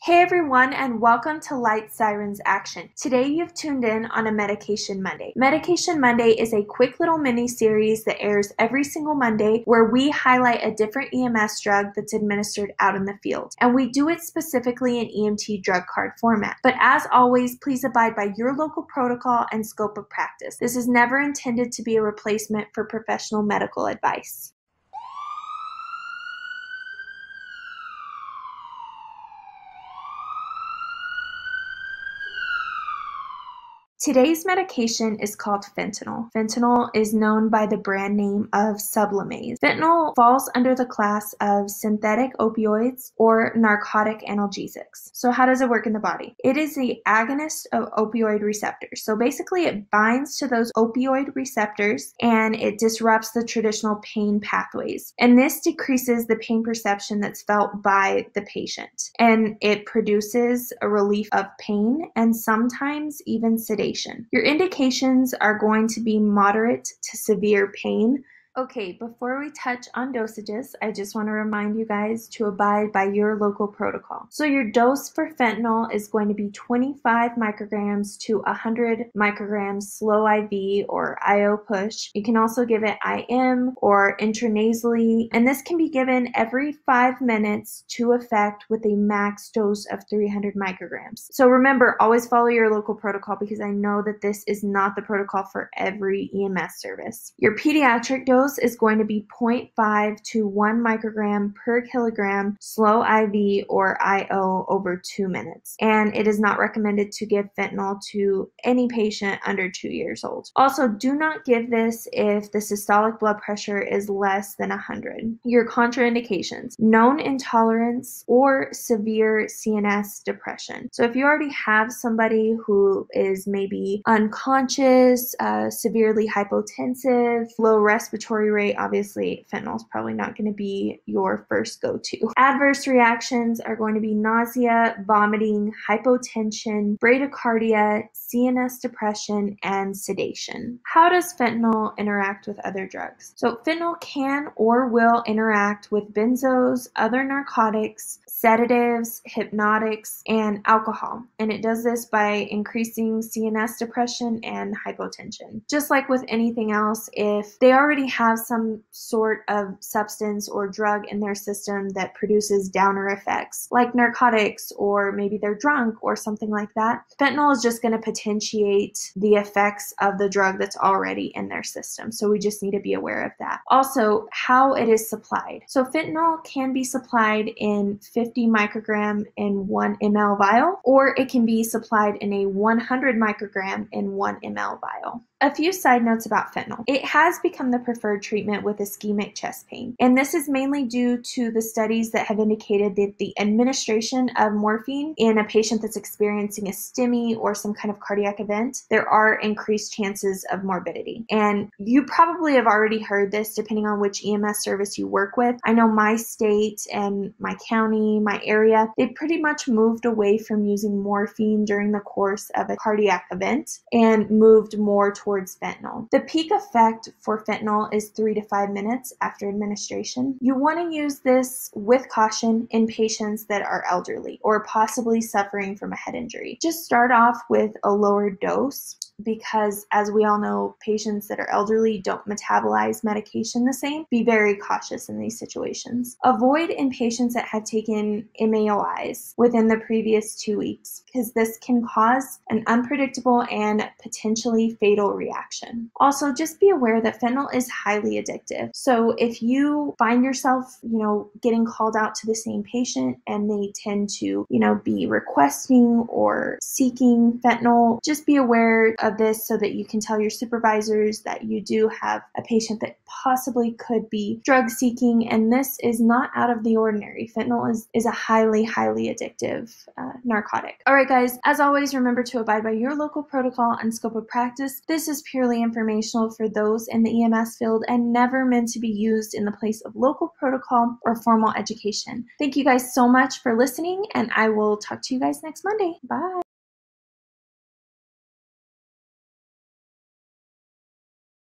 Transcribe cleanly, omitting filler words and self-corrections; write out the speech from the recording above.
Hey everyone, and welcome to Light Sirens Action. Today you've tuned in on a Medication Monday. Medication Monday is a quick little mini series that airs every single Monday where we highlight a different EMS drug that's administered out in the field. And we do it specifically in EMT drug card format. But as always, please abide by your local protocol and scope of practice. This is never intended to be a replacement for professional medical advice. Today's medication is called fentanyl. Fentanyl is known by the brand name of Sublamaze. Fentanyl falls under the class of synthetic opioids or narcotic analgesics. So how does it work in the body? It is the agonist of opioid receptors. So basically it binds to those opioid receptors and it disrupts the traditional pain pathways. And this decreases the pain perception that's felt by the patient. And it produces a relief of pain and sometimes even sedation. Your indications are going to be moderate to severe pain. Okay, before we touch on dosages, I just want to remind you guys to abide by your local protocol. So your dose for fentanyl is going to be 25 micrograms to 100 micrograms slow IV or IO push. You can also give it IM or intranasally, and this can be given every 5 minutes to effect with a max dose of 300 micrograms. So remember, always follow your local protocol because I know that this is not the protocol for every EMS service. Your pediatric dose is going to be 0.5 to 1 microgram per kilogram slow IV or IO over 2 minutes. And it is not recommended to give fentanyl to any patient under 2 years old. Also, do not give this if the systolic blood pressure is less than 100. Your contraindications: known intolerance or severe CNS depression. So if you already have somebody who is maybe unconscious, severely hypotensive, low respiratory rate, obviously fentanyl is probably not going to be your first go-to. Adverse reactions are going to be nausea, vomiting, hypotension, bradycardia, CNS depression, and sedation. How does fentanyl interact with other drugs? So fentanyl can or will interact with benzos, other narcotics, sedatives, hypnotics, and alcohol. And it does this by increasing CNS depression and hypotension. Just like with anything else, if they already have some sort of substance or drug in their system that produces downer effects, like narcotics, or maybe they're drunk or something like that, fentanyl is just going to potentiate the effects of the drug that's already in their system. So we just need to be aware of that. Also, how it is supplied. So fentanyl can be supplied in 50 microgram in 1 ml vial, or it can be supplied in a 100 microgram in 1 ml vial. A few side notes about fentanyl. It has become the preferred treatment with ischemic chest pain, and this is mainly due to the studies that have indicated that the administration of morphine in a patient that's experiencing a STEMI or some kind of cardiac event, there are increased chances of morbidity. And you probably have already heard this depending on which EMS service you work with. I know my state and my county, my area, they pretty much moved away from using morphine during the course of a cardiac event and moved more towards fentanyl. The peak effect for fentanyl is 3 to 5 minutes after administration. You want to use this with caution in patients that are elderly or possibly suffering from a head injury. Just start off with a lower dose because, as we all know, patients that are elderly don't metabolize medication the same. Be very cautious in these situations. Avoid in patients that have taken MAOIs within the previous 2 weeks because this can cause an unpredictable and potentially fatal reaction. Also, just be aware that fentanyl is highly addictive. So if you find yourself, getting called out to the same patient and they tend to, be requesting or seeking fentanyl, just be aware of this so that you can tell your supervisors that you do have a patient that possibly could be drug seeking, and this is not out of the ordinary. Fentanyl is a highly addictive narcotic. All right, guys, as always, remember to abide by your local protocol and scope of practice. This is purely informational for those in the EMS field and never meant to be used in the place of local protocol or formal education. Thank you guys so much for listening, and I will talk to you guys next Monday. Bye.